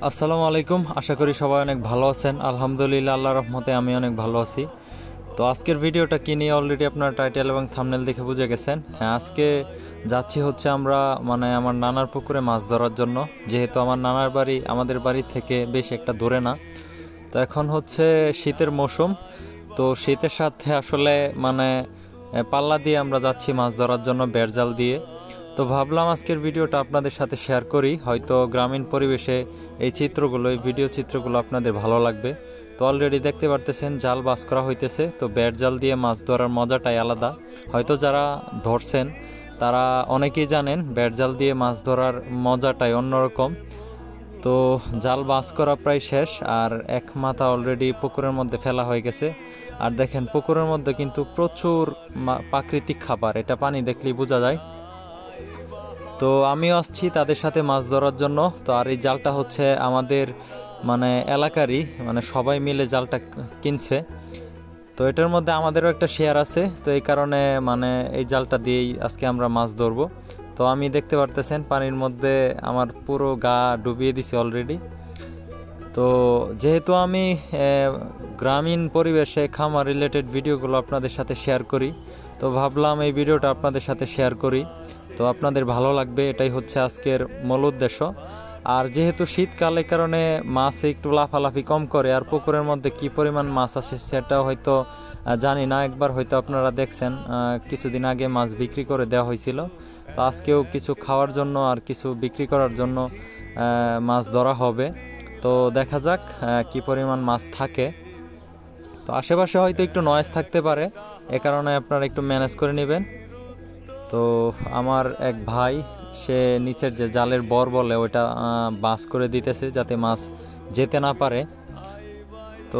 আসসালামু আলাইকুম। আশা করি সবাই অনেক ভালো আছেন। আলহামদুলিল্লাহ, আল্লাহর রহমতে আমি অনেক ভালো আছি। তো আজকের ভিডিওটা কি নিয়ে অলরেডি আপনার টাইটেল এবং থাম্বনেল দেখে বুঝে গেছেন। হ্যাঁ, আজকে যাচ্ছি হচ্ছে আমরা আমার নানার পুকুরে মাছ ধরার জন্য। যেহেতু আমার নানার বাড়ি আমাদের বাড়ি থেকে বেশ একটা দূরে না। তো এখন হচ্ছে শীতের মৌসুম, তো শীতের সাথে আসলে পাল্লা দিয়ে আমরা যাচ্ছি মাছ ধরার জন্য বেড়জাল দিয়ে। তো ভাবলাম আজকের ভিডিওটা আপনাদের সাথে শেয়ার করি, হয়তো গ্রামীণ পরিবেশে এই ভিডিও চিত্রগুলো আপনাদের ভালো লাগবে। তো অলরেডি দেখতে পারতেছেন জাল বাস করা হইতেছে। তো বেড় জাল দিয়ে মাছ ধরার মজাটাই আলাদা। হয়তো যারা ধরছেন তারা অনেকেই জানেন বেড় জাল দিয়ে মাছ ধরার মজাটাই অন্যরকম। তো জাল বাস করা প্রায় শেষ, আর এক মাথা অলরেডি পুকুরের মধ্যে ফেলা হয়ে গেছে। আর দেখেন পুকুরের মধ্যে কিন্তু প্রচুর প্রাকৃতিক খাবার, এটা পানি দেখলেই বোঝা যায়। তো আমিও আসছি তাদের সাথে মাছ ধরার জন্য। তো আর এই জালটা হচ্ছে আমাদের এলাকারই, সবাই মিলে জালটা কিনছে। তো এটার মধ্যে আমাদেরও একটা শেয়ার আছে। তো এই কারণে এই জালটা দিয়েই আজকে আমরা মাছ ধরবো। তো আমি দেখতে পারতেছেন পানির মধ্যে আমার পুরো গা ডুবিয়ে দিছি অলরেডি। তো যেহেতু আমি গ্রামীণ পরিবেশে খামার রিলেটেড ভিডিওগুলো আপনাদের সাথে শেয়ার করি, তো ভাবলাম এই ভিডিওটা আপনাদের সাথে শেয়ার করি। তো আপনাদের ভালো লাগবে, এটাই হচ্ছে আজকের মূল উদ্দেশ্য। আর যেহেতু শীতকালে কারণে মাছ একটু লাফালাফি কম করে, আর পুকুরের মধ্যে কি পরিমাণ মাছ আসে সেটাও হয়তো জানি না। একবার হয়তো আপনারা দেখছেন কিছুদিন আগে মাছ বিক্রি করে দেওয়া হয়েছিল। তো আজকেও কিছু খাওয়ার জন্য আর কিছু বিক্রি করার জন্য মাছ ধরা হবে। তো দেখা যাক কি পরিমাণ মাছ থাকে। তো আশেপাশে হয়তো একটু নয়েজ থাকতে পারে, এ কারণে আপনারা একটু ম্যানেজ করে নেবেন। তো আমার এক ভাই, সে নিচের যে জালের বর বলে ওটা বাস করে দিতেছে যাতে মাছ যেতে না পারে। তো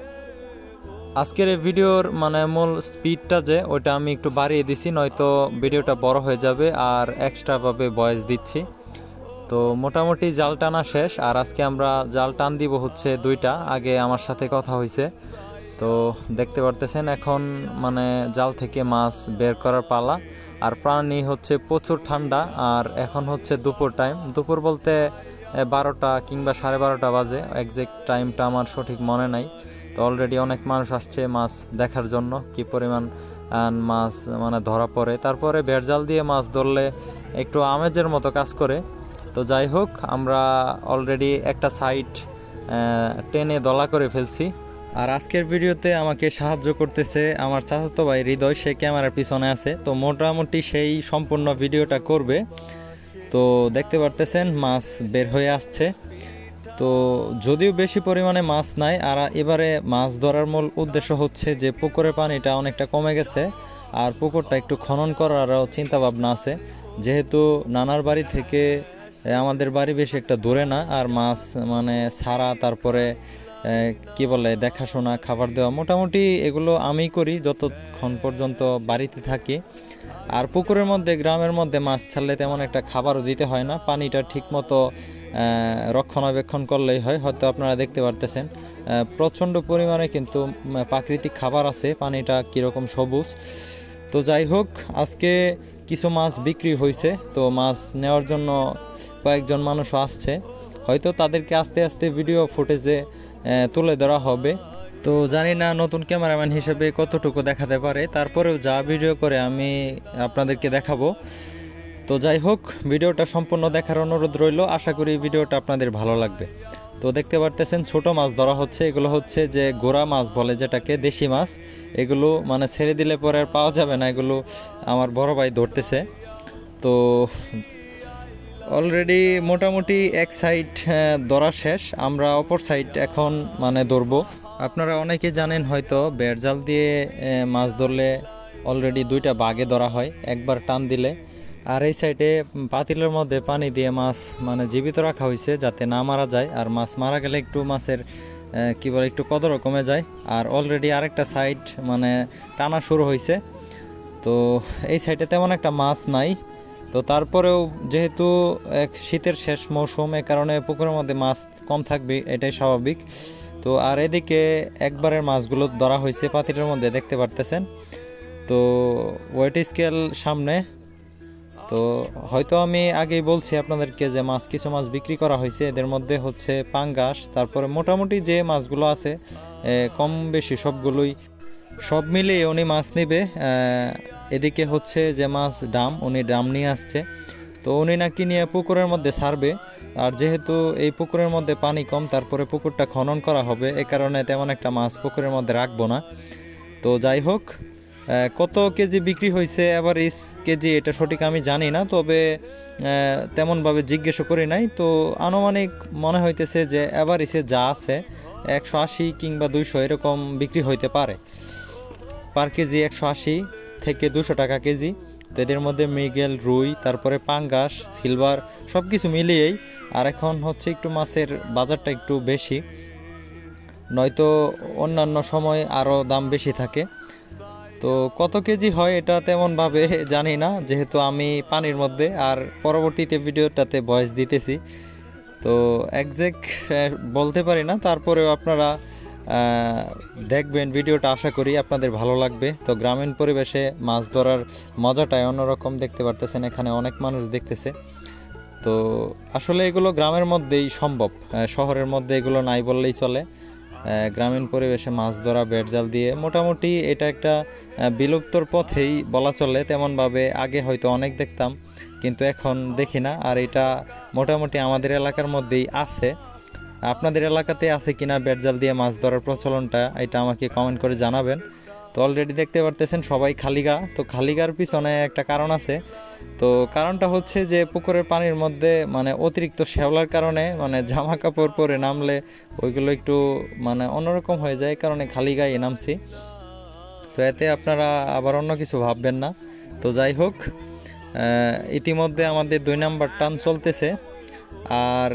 আজকের এই ভিডিওর মূল স্পিডটা যে ওটা আমি একটু বাড়িয়ে দিছি, নয়তো ভিডিওটা বড় হয়ে যাবে, আর এক্সট্রাভাবে ভয়েস দিচ্ছি। তো মোটামুটি জাল টানা শেষ, আর আজকে আমরা জাল টান দিব হচ্ছে দুইটা। আগে আমার সাথে কথা হয়েছে। তো দেখতে পারতেছেন এখন জাল থেকে মাছ বের করার পালা। আর পানি হচ্ছে প্রচুর ঠান্ডা, আর এখন হচ্ছে দুপুর টাইম। দুপুর বলতে 12টা কিংবা 12:30 বাজে, এক্সাক্ট টাইমটা আমার সঠিক মনে নাই। তো অলরেডি অনেক মানুষ আসছে মাছ দেখার জন্য, কি পরিমাণ মাছ ধরা পড়ে। তারপরে বেড়জাল দিয়ে মাছ ধরলে একটু আমেজের মতো কাজ করে। তো যাই হোক, আমরা অলরেডি একটা সাইড টেনে দলা করে ফেলছি। আর আজকের ভিডিওতে আমাকে সাহায্য করতেছে আমার চাচাতো ভাই হৃদয়, সে ক্যামেরার পিছনে আছে। তো মোটামুটি সেই সম্পূর্ণ ভিডিওটা করবে। তো দেখতে পারতেছেন মাছ বের হয়ে আসছে। তো যদিও বেশি পরিমাণে মাছ নাই, আর এবারে মাছ ধরার মূল উদ্দেশ্য হচ্ছে যে পুকুরের পানিটা অনেকটা কমে গেছে, আর পুকুরটা একটু খনন করারও চিন্তা ভাবনা আছে। যেহেতু নানার বাড়ি থেকে আমাদের বাড়ি বেশি একটা দূরে না, আর মাছ ছাড়া, তারপরে কি বলে দেখাশোনা, খাবার দেওয়া, মোটামুটি এগুলো আমি করি যতক্ষণ পর্যন্ত বাড়িতে থাকি। আর পুকুরের মধ্যে গ্রামের মধ্যে মাছ ছাড়লে তেমন একটা খাবারও দিতে হয় না, পানিটা ঠিক মতো রক্ষণাবেক্ষণ করলেই হয়। হয়তো আপনারা দেখতে পারতেছেন প্রচণ্ড পরিমাণে কিন্তু প্রাকৃতিক খাবার আছে, পানিটা কীরকম সবুজ। তো যাই হোক, আজকে কিছু মাছ বিক্রি হয়েছে। তো মাছ নেওয়ার জন্য কয়েকজন মানুষও আসছে, হয়তো তাদেরকে আস্তে আস্তে ভিডিও ফুটেজে তুলে ধরা হবে। তো জানি না নতুন ক্যামেরাম্যান হিসেবে কতটুকু দেখাতে পারে, তারপরেও যা ভিডিও করে আমি আপনাদেরকে দেখাবো। তো যাই হোক, ভিডিওটা সম্পূর্ণ দেখার অনুরোধ রইল। আশা করি ভিডিওটা আপনাদের ভালো লাগবে। তো দেখতে পারতেছেন ছোট মাছ ধরা হচ্ছে। এগুলো হচ্ছে যে গোড়া মাছ বলে, যেটাকে দেশি মাছ। এগুলো ছেড়ে দিলে পরে আর পাওয়া যাবে না, এগুলো আমার বড় ভাই ধরতেছে। তো অলরেডি মোটামুটি এক সাইড ধরা শেষ, আমরা অপর সাইড এখন ধরবো। আপনারা অনেকে জানেন হয়তো বেড়জাল দিয়ে মাছ ধরলে অলরেডি দুইটা বাগে ধরা হয় একবার টান দিলে। আর এই সাইডে পাতিলের মধ্যে পানি দিয়ে মাছ জীবিত রাখা হয়েছে যাতে না মারা যায়, আর মাছ মারা গেলে একটু মাছের কি বলে একটু কদরও কমে যায়। আর অলরেডি আরেকটা সাইড টানা শুরু হয়েছে। তো এই সাইডে তেমন একটা মাছ নাই। তো তারপরেও যেহেতু শীতের শেষ মৌসুম, এ কারণে পুকুরের মধ্যে মাছ কম থাকবে, এটাই স্বাভাবিক। তো আর এদিকে একবারের মাছগুলো ধরা হয়েছে পাতিলের মধ্যে, দেখতে পারতেছেন। তো ওয়েট স্কেল সামনে। তো হয়তো আমি আগেই বলছি আপনাদেরকে যে কিছু মাছ বিক্রি করা হয়েছে, এদের মধ্যে হচ্ছে পাঙ্গাস, তারপরে মোটামুটি যে মাছগুলো আছে কম বেশি সবগুলোই, সব মিলিয়ে উনি মাছ নেবে। এদিকে হচ্ছে যে মাছ ডাম, উনি ডাম নিয়ে আসছে, তো উনি নাকি নিয়ে পুকুরের মধ্যে ছাড়বে। আর যেহেতু এই পুকুরের মধ্যে পানি কম, তারপরে পুকুরটা খনন করা হবে, এ কারণে তেমন একটা মাছ পুকুরের মধ্যে রাখবো না। তো যাই হোক, কত কেজি বিক্রি হয়েছে এভারেজ কেজি এটা সঠিক আমি জানি না, তবে তেমনভাবে জিজ্ঞেসও করি নাই। তো আনুমানিক মনে হইতেছে যে এভারেজে যা আছে 180 কিংবা 200 এরকম বিক্রি হইতে পারে পার কেজি, 180 থেকে 200 টাকা কেজি। তো এদের মধ্যে মৃগেল, রুই, তারপরে পাঙ্গাস, সিলভার সব কিছু মিলিয়েই। আর এখন হচ্ছে একটু মাছের বাজারটা একটু বেশি, নয়তো অন্যান্য সময় আরও দাম বেশি থাকে। তো কত কেজি হয় এটা তেমনভাবে জানি না, যেহেতু আমি পানির মধ্যে, আর পরবর্তীতে ভিডিওটাতে ভয়েস দিতেছি, তো একজ্যাক্ট বলতে পারি না। তারপরেও আপনারা দেখবেন ভিডিওটা, আশা করি আপনাদের ভালো লাগবে। তো গ্রামীণ পরিবেশে মাছ ধরার মজাটাই অন্যরকম, দেখতে পারতেছেন এখানে অনেক মানুষ দেখতেছে। তো আসলে এগুলো গ্রামের মধ্যেই সম্ভব, শহরের মধ্যে এগুলো নাই বললেই চলে। গ্রামীণ পরিবেশে মাছ ধরা বেড়জাল দিয়ে মোটামুটি এটা একটা বিলুপ্তর পথেই বলা চলে। তেমনভাবে আগে হয়তো অনেক দেখতাম, কিন্তু এখন দেখি না। আর এটা মোটামুটি আমাদের এলাকার মধ্যেই আছে। আপনাদের এলাকাতে আছে কিনা বেড়জাল দিয়ে মাছ ধরার প্রচলনটা, এটা আমাকে কমেন্ট করে জানাবেন। তো অলরেডি দেখতে পারতেছেন সবাই খালিগা। তো খালিগার পিছনে একটা কারণ আছে। তো কারণটা হচ্ছে যে পুকুরের পানির মধ্যে মানে অতিরিক্ত শ্যাওলার কারণে মানে জামা কাপড় পরে নামলে ওইগুলো একটু মানে অন্যরকম হয়ে যায়, কারণে খালি গায়ে নামছি। তো এতে আপনারা আবার অন্য কিছু ভাববেন না। তো যাই হোক, ইতিমধ্যে আমাদের 2 নাম্বার টান চলতেছে। আর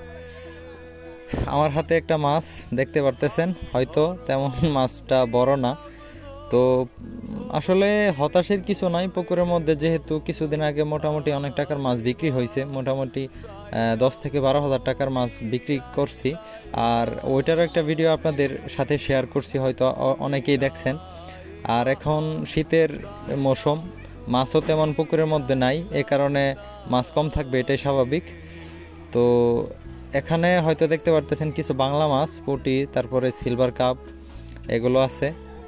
আমার হাতে একটা মাছ দেখতে পারতেছেন, হয়তো তেমন মাছটা বড় না। তো আসলে হতাশের কিছু নাই, পুকুরের মধ্যে যেহেতু কিছুদিন আগে মোটামুটি অনেক টাকার মাছ বিক্রি হয়েছে, মোটামুটি 10 থেকে 12 হাজার টাকার মাছ বিক্রি করছি। আর ওইটার একটা ভিডিও আপনাদের সাথে শেয়ার করছি, হয়তো অনেকেই দেখছেন। আর এখন শীতের মৌসুম, মাছও তেমন পুকুরের মধ্যে নাই, এ কারণে মাছ কম থাকবে, এটাই স্বাভাবিক। তো এখানে হয়তো দেখতে পারতেছেন কিছু বাংলা মাছ, পুঁটি, তারপরে সিলভার কাপ এগুলো আছে।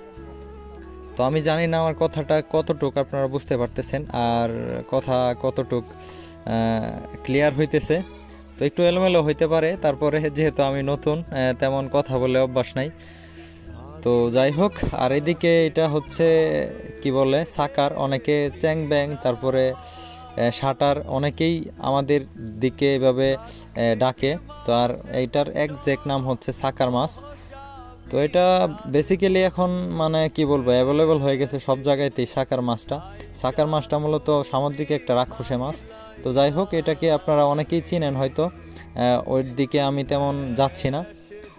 তো আমি জানি না আমার কথাটা কতটুক আপনারা বুঝতে পারতেছেন, আর কথা কতটুক ক্লিয়ার হইতেছে। তো একটু এলোমেলো হইতে পারে, তারপরে যেহেতু আমি নতুন, তেমন কথা বলে অভ্যাস নাই। তো যাই হোক, আর এদিকে এটা হচ্ছে কি বলে সাকার, অনেকে চ্যাং ব্যাং, তারপরে শাটার, অনেকেই আমাদের দিকে এভাবে ডাকে। তো আর এইটার একজ্যাক্ট নাম হচ্ছে সাকার মাছ। তো এটা বেসিক্যালি এখন মানে কি বলবো অ্যাভেলেবল হয়ে গেছে সব জায়গাতেই সাকার মাছটা। সাকার মাছটা মূলত সামুদ্রিক একটা রাক্ষসে মাছ। তো যাই হোক, এটাকে আপনারা অনেকেই চিনেন হয়তো, ওই দিকে আমি তেমন যাচ্ছি না।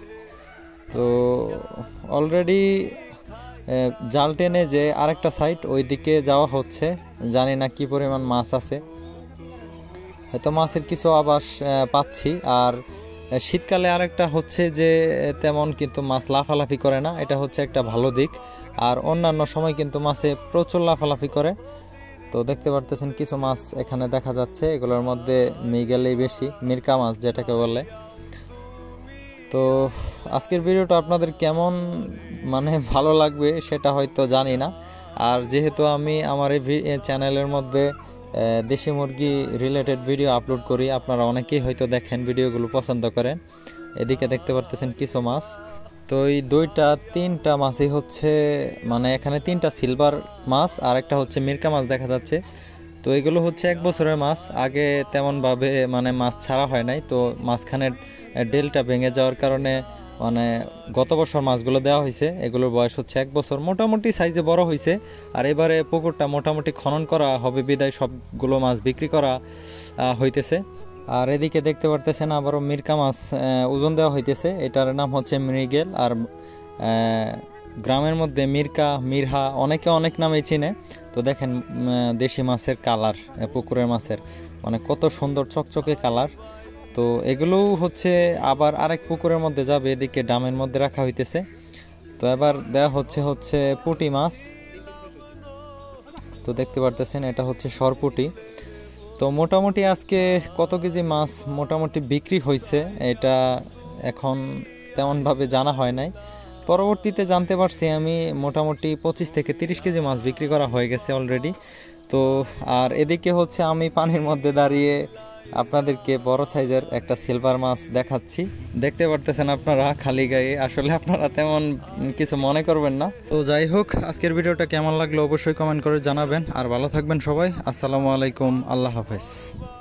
তো অলরেডি জাল টেনে যে আরেকটা সাইড ওই দিকে যাওয়া হচ্ছে, জানি না কি পরিমাণ মাছ আছে, হয়তো মাছের কিছু আভাস পাচ্ছি। আর শীতকালে আরেকটা হচ্ছে যে তেমন কিন্তু মাছ লাফালাফি করে না, এটা হচ্ছে একটা ভালো দিক। আর অন্যান্য সময় কিন্তু মাছে প্রচুর লাফালাফি করে। তো দেখতে পারতেছেন কিছু মাছ এখানে দেখা যাচ্ছে, এগুলোর মধ্যে মৃগেলই বেশি, মিরকা মাছ যেটাকে বলে। তো আজকের ভিডিওটা আপনাদের কেমন মানে ভালো লাগবে সেটা হয়তো জানি না। আর যেহেতু আমি আমার এই চ্যানেলের মধ্যে দেশি মুরগি রিলেটেড ভিডিও আপলোড করি, আপনারা অনেকেই হয়তো দেখেন, ভিডিওগুলো পছন্দ করেন। এদিকে দেখতে পারতেছেন কিছু মাছ। তো এই 2-3টা মাছই হচ্ছে মানে এখানে 3টা সিলভার মাছ আর একটা হচ্ছে মিরকা মাছ দেখা যাচ্ছে। তো এগুলো হচ্ছে 1 বছরের মাছ, আগে তেমনভাবে মানে মাছ ছাড়া হয় নাই। তো মাঝখানে ডেলটা ভেঙে যাওয়ার কারণে মানে গত বছর মাছগুলো দেওয়া হয়েছে, এগুলোর বয়স হচ্ছে 1 বছর, মোটামুটি সাইজে বড় হয়েছে। আর এবারে পুকুরটা মোটামুটি খনন করা হবে বিদায় সবগুলো মাছ বিক্রি করা হইতেছে। আর এদিকে দেখতে পারতেছেন আবারও মিরকা মাছ ওজন দেওয়া হইতেছে, এটার নাম হচ্ছে মৃগেল। আর গ্রামের মধ্যে মিরকা, মিরহা অনেকে অনেক নামে চিনে। তো দেখেন দেশি মাছের কালার, পুকুরের মাছের মানে কত সুন্দর চকচকে কালার। তো এগুলো হচ্ছে আবার আরেক পুকুরের মধ্যে যাবে, এদিকে ডামের মধ্যে রাখা হইতেছে। তো এবার দেওয়া হচ্ছে পুঁটি মাছ। তো দেখতে পারতেছেন এটা হচ্ছে সরপুঁটি। তো মোটামুটি আজকে কত কেজি মাছ মোটামুটি বিক্রি হয়েছে এটা এখন তেমনভাবে জানা হয় নাই। পরবর্তীতে জানতে পারছি আমি মোটামুটি 25 থেকে 30 কেজি মাছ বিক্রি করা হয়ে গেছে অলরেডি। তো আর এদিকে হচ্ছে আমি পানির মধ্যে দাঁড়িয়ে আপনাদেরকে বড় সাইজের একটা সিলভার মাছ দেখাচ্ছি। দেখতে পারতেছেন আপনারা খালি গায়ে, আসলে আপনারা তেমন কিছু মনে করবেন না। তো যাই হোক, আজকের ভিডিওটা কেমন লাগলো অবশ্যই কমেন্ট করে জানাবেন। আর ভালো থাকবেন সবাই। আসসালামু আলাইকুম, আল্লাহ হাফেজ।